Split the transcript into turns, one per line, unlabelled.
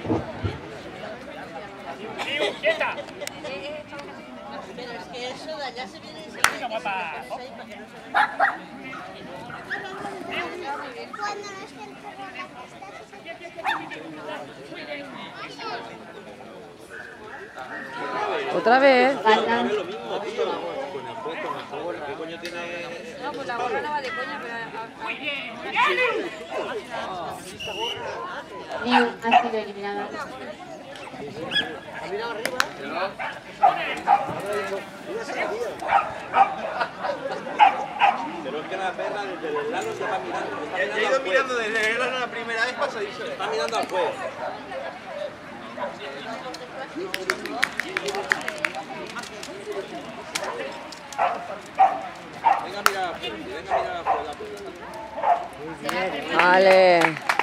¡Quieta!
Pero es que eso de allá se viene
¡Venga, guapa!
Cuando no esté el perro en la pista,
¿Otra vez?
Es lo mismo, tío. Con el juez, con el favor. ¿Qué coño tiene...?
No, pues la gorra no va de coña, pero...
¡Muy bien!
Liu ha sido eliminada.
¿Ha mirado arriba? Pero es que la perra desde el lado se está mirando.
He ido mirando desde la primera vez pasadísimo.
Está mirando al juez. Venga, mira, venga, mira la pelota.
Vale.